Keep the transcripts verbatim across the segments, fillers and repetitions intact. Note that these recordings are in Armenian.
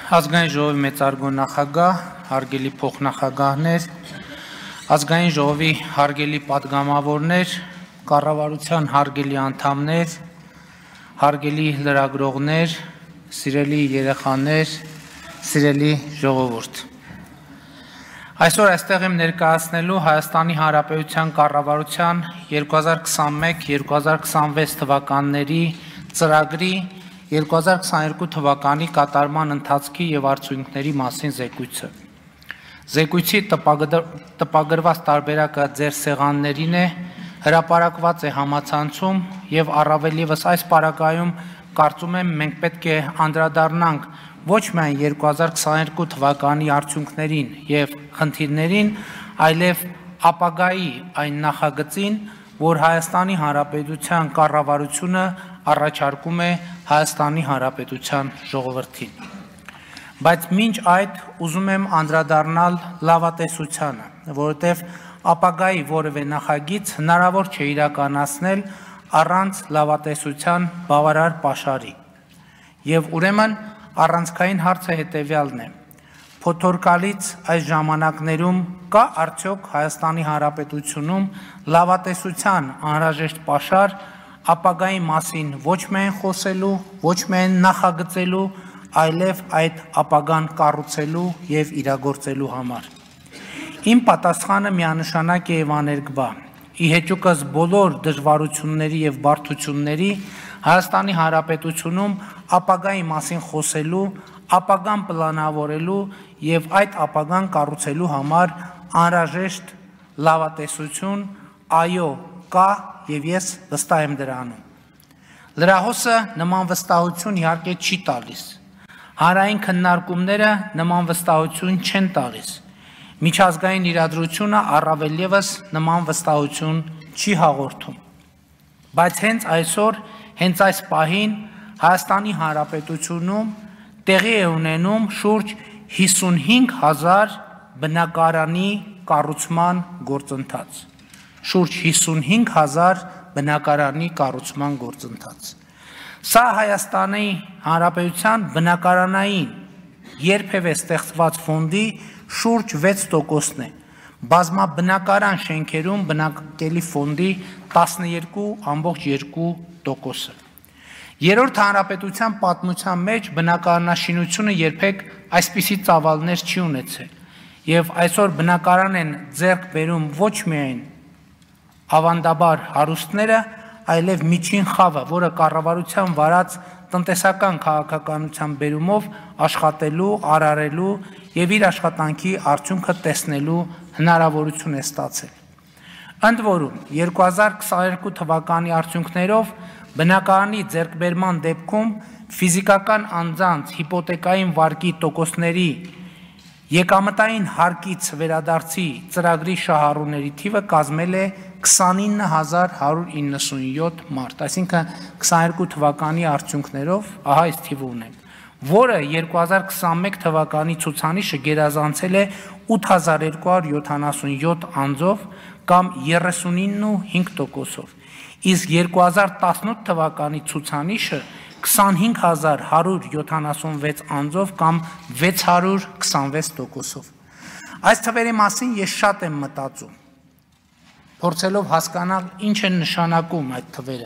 Ազգային ժողովի մեծարգո նախագահ, հարգելի փոխնախագահներ, ազգային ժողովի հարգելի պատգամավորներ, կառավարության հարգելի անդամներ, հարգելի լրագրողներ, սիրելի երեխաներ, սիրելի ժողովուրդ։ Այսօր այստեղ եմ ներկայացնելու Հայաստանի Հանրապետության կառավարության երկու հազար քսանմեկ երկու հազար քսանվեց թվականների ծրագրի երկու հազար քսաներկու թվականի կատարման ընթացքի և արդյունքների մասին զեկույցը։ Զեկույցի տպագրված տարբերակը ձեր սեղաններին է, հրապարակված է համացանցում և առավել ևս այս պարագայում կարծում եմ մենք պետք է անդրադառնանք ոչ միայն երկու հազար քսաներկու թվականի արդյունքներին և խնդիրներին, այլև ապագայի այն նախագծին, որ Հայաստանի Հանրապետության կառավարությունը առաջարկում է Հայաստանի Հանրապետության ժողովրդին։ Բայց մինչ այդ ուզում եմ անդրադառնալ լավատեսությանը, որովհետև ապագայի որևէ նախագիծ հնարավոր չէ իրականացնել առանց լավատեսության բավարար պաշարի։ Եվ ուրեմն առանցքային հարցը հետևյալն է. Փոթորկալից այս ժամանակներում կա արդյոք Հայաստանի Հանրապետությունում լավատեսության անհրաժեշտ պաշար ապագայի մասին ոչ միայն խոսելու, ոչ միայն նախագծելու, այլև այդ ապագան կառուցելու և իրագործելու համար։ Իմ պատասխանը միանշանակ է և աներկբա։ Ի հեճուկս բոլոր դժվարությունների և բարդությունների Հայաստանի Հանրապետությունում ապագայի մասին խոսելու, ապագան պլանավորելու և այդ ապագան կառուցելու համար անհրաժեշտ լավատեսություն, այո, կա և ես վստահ եմ դրանում։ Լրահոսը նման վստահություն իհարկե չի տալիս։ Հանրային քննարկումները նման վստահություն չեն տալիս։ Միջազգային իրադրությունը առավել ևս նման վստահություն չի հաղորդում։ Բայց հենց այսօր, հենց այս պահին Հայաստանի Հանրապետությունում տեղի է ունենում շուրջ հիսունհինգ հազար բնակարանի կառուցման գործընթաց։ Շուրջ հիսունհինգ հազար բնակարանի կառուցման գործընթաց։ Սա Հայաստանի Հանրապետության բնակարանային երբևէ ստեղծված ֆոնդի շուրջ վեց տոկոսն է, բազմաբնակարան շենքերում բնակելի ֆոնդի տասնյոթ ամբողջ երկու տոկոսը։ Երրորդ հանրապետության պատմության մեջ բնակարանաշինությունը երբեք այսպիսի ծավալներ չի ունեցել, և այսօր բնակարան են ձեռք բերում ոչ միայն ավանդաբար հարուստները, այլև միջին խավը, որը կառավարության վարած տնտեսական քաղաքականության բերումով աշխատելու, արարելու և իր աշխատանքի արդյունքը տեսնելու հնարավորություն է ստացել։ Ընդ որում, երկու հազար քսաներկու թվականի արդյունքներով բնակարանի ձեռքբերման դեպքում ֆիզիկական անձանց հիպոթեկային վարկի տոկոսների եկամտային հարկից վերադարձի ծրագրի շահառուների թիվը կազմել է քսանինը հազար հարյուր իննսունյոթ մարդ, այսինքն քսաներկու թվականի արդյունքներով ահա այս թիվը ունենք, որը երկու հազար քսանմեկ թվականի ցուցանիշը գերազանցել է ութ հազար երկու հարյուր յոթանասունյոթ անձով կամ երեսունինը տոկոսով, իսկ երկու հազար տասնութ թվականի ցուցանիշը քսանհինգ հազար հարյուր յոթանասունվեց անձով կամ վեց հարյուր քսանվեց տոկոսով։ Այս թվերի մասին ես շատ եմ մտածում, փորձելով հասկանալ ինչ են նշանակում այդ թվերը։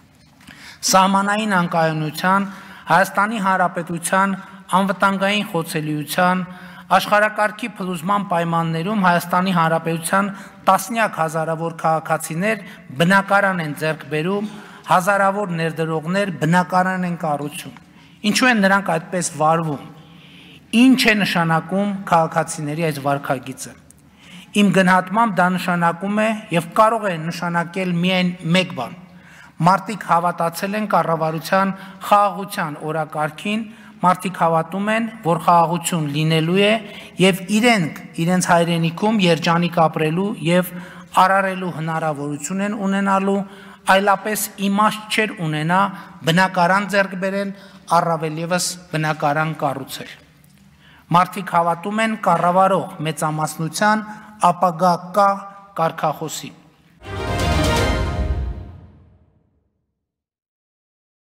Սահմանային անկայունության, Հայաստանի Հանրապետության անվտանգային խոցելիության, աշխարհակարգի փլուզման պայմաններում Հայաստանի Հանրապետության տասնյակ հազարավոր քաղաքացիներ բնակարան են ձեռք բերում, հազարավոր ներդրողներ բնակարան են կառուցում։ Ինչու են նրանք այդպես վարվում։ Ինչ է նշանակում քաղաքացիների այս վարքագիծը։ Իմ գնահատմամբ դա նշանակում է և կարող է նշանակել միայն մեկ բան։ Մարդիկ հավատացել են կառավարության խաղաղության օրակարգին, մարդիկ հավատում են, որ խաղաղություն լինելու է և իրենք իրենց հայրենիքում երջանիկ ապրելու և արարելու հնարավորություն են ունենալու, այլապես իմաստ չէր ունենա բնակարան ձեռք բերել, առավել ևս բնակարան կառուցել։ Մարդիկ հավատում են կառավարող մեծամասնության ապագա կա կարգախոսին։